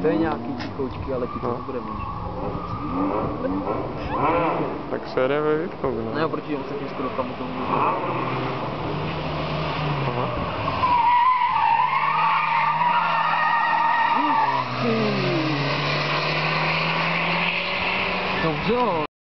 To je nějaký tichoučky, ale ti to nebude mít. Tak se jde ve výtkou, no. Ne, protože on se tím skoro tam to může. Aha. Dobře.